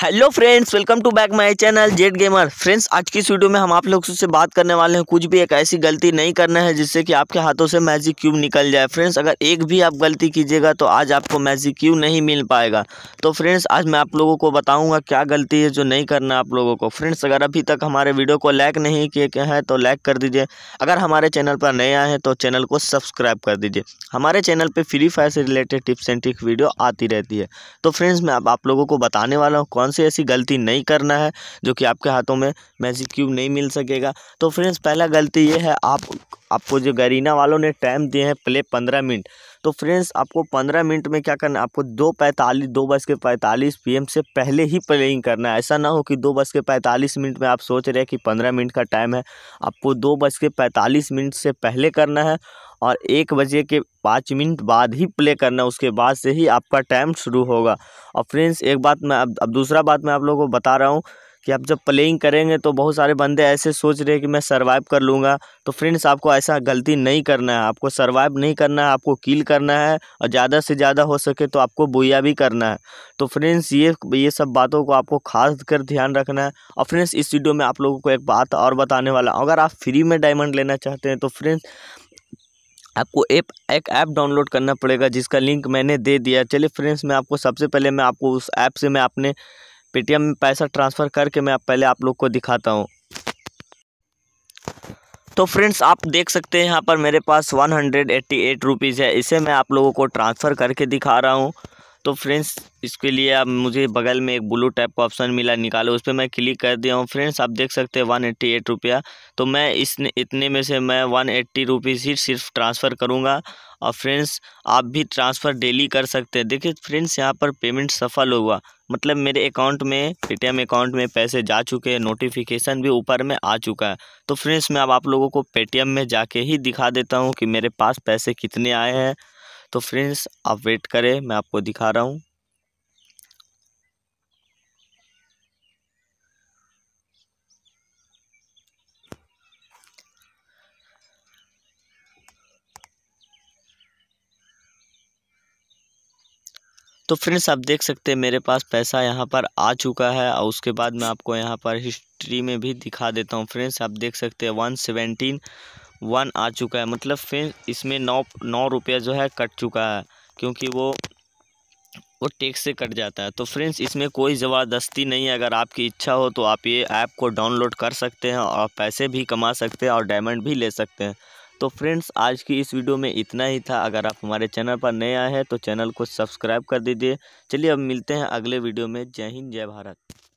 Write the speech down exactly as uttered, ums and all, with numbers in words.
Hello friends, welcome to back my channel Z gamer. Friends, आज की इस video में हम आप लोग से बात करने वाले हैं कुछ भी एक ऐसी गलती नहीं करना है जिससे कि आपके हाथों से मैजिक क्यूब निकल जाए। फ्रेंड्स, अगर एक भी आप गलती कीजिएगा तो आज आपको मैजिक क्यूब नहीं मिल पाएगा। तो फ्रेंड्स, आज मैं आप लोगों को बताऊंगा क्या गलती है जो नहीं करना आप लोगों को। फ्रेंड्स, अगर अभी तक हमारे वीडियो को लाइक नहीं किए हैं तो लाइक कर दीजिए। अगर हमारे चैनल पर नए आए हैं तो चैनल को सब्सक्राइब कर दीजिए। हमारे चैनल पर फ्री फायर से related tips and trick video आती रहती है। तो फ्रेंड्स, मैं अब आप लोगों को बताने वाला हूँ कौन सी ऐसी गलती नहीं करना है जो कि आपके हाथों में मैजिक क्यूब नहीं मिल सकेगा। तो फ्रेंड्स, पहला गलती ये है, आप आपको जो गरीना वालों ने टाइम दिए हैं प्ले पंद्रह मिनट। तो फ्रेंड्स, आपको पंद्रह मिनट में क्या करना है, आपको दो पैंतालीस दो बज के पैंतालीस पी एम से पहले ही प्लेइंग करना है। ऐसा ना हो कि दो बज के पैंतालीस मिनट में आप सोच रहे हैं कि पंद्रह मिनट का टाइम है, आपको दो बज के पैंतालीस मिनट से पहले करना है और एक बजे के पाँच मिनट बाद ही प्ले करना है। उसके बाद से ही आपका टाइम शुरू होगा। और फ्रेंड्स, एक बात मैं अब अब दूसरा बात मैं आप लोगों को बता रहा हूँ कि आप जब प्लेइंग करेंगे तो बहुत सारे बंदे ऐसे सोच रहे हैं कि मैं सर्वाइव कर लूँगा। तो फ्रेंड्स, आपको ऐसा गलती नहीं करना है। आपको सर्वाइव नहीं करना है, आपको किल करना है और ज़्यादा से ज़्यादा हो सके तो आपको बुया भी करना है। तो फ्रेंड्स, ये ये सब बातों को आपको खास कर ध्यान रखना है। और फ्रेंड्स, इस वीडियो में आप लोगों को एक बात और बताने वाला हूँ। अगर आप फ्री में डायमंड लेना चाहते हैं तो फ्रेंड्स, आपको ऐप एक ऐप डाउनलोड करना पड़ेगा जिसका लिंक मैंने दे दिया। चलिए फ्रेंड्स, मैं आपको सबसे पहले मैं आपको उस ऐप से मैं अपने पेटीएम में पैसा ट्रांसफ़र करके मैं आप पहले आप लोग को दिखाता हूँ। तो फ्रेंड्स, आप देख सकते हैं यहाँ पर मेरे पास one hundred eighty eight rupees है। इसे मैं आप लोगों को ट्रांसफ़र करके दिखा रहा हूँ। तो फ्रेंड्स, इसके लिए अब मुझे बगल में एक ब्लू टाइप का ऑप्शन मिला, निकालो, उस पर मैं क्लिक कर दिया हूँ। फ्रेंड्स, आप देख सकते हैं वन एट्टी एट रुपया। तो मैं इसने इतने में से मैं वन एट्टी रुपीज़ ही सिर्फ ट्रांसफ़र करूँगा। और फ्रेंड्स, आप भी ट्रांसफ़र डेली कर सकते हैं। देखिए फ्रेंड्स, यहाँ पर पेमेंट सफल हुआ, मतलब मेरे अकाउंट में, पेटीएम अकाउंट में पैसे जा चुके हैं, नोटिफिकेशन भी ऊपर में आ चुका है। तो फ्रेंड्स, मैं अब आप लोगों को पेटीएम में जाके ही दिखा देता हूँ कि मेरे पास पैसे कितने आए हैं। तो फ्रेंड्स, आप वेट करें, मैं आपको दिखा रहा हूँ। तो फ्रेंड्स, आप देख सकते हैं मेरे पास पैसा यहाँ पर आ चुका है। और उसके बाद मैं आपको यहाँ पर हिस्ट्री में भी दिखा देता हूँ। फ्रेंड्स, आप देख सकते हैं वन सेवेंटीन वन आ चुका है, मतलब फ्रेंड्स इसमें नौ नौ रुपया जो है कट चुका है, क्योंकि वो वो टैक्स से कट जाता है। तो फ्रेंड्स, इसमें कोई ज़बरदस्ती नहीं है। अगर आपकी इच्छा हो तो आप ये ऐप को डाउनलोड कर सकते हैं और पैसे भी कमा सकते हैं और डायमंड भी ले सकते हैं। तो फ्रेंड्स, आज की इस वीडियो में इतना ही था। अगर आप हमारे चैनल पर नए आए हैं तो चैनल को सब्सक्राइब कर दीजिए। चलिए अब मिलते हैं अगले वीडियो में। जय हिंद, जय भारत।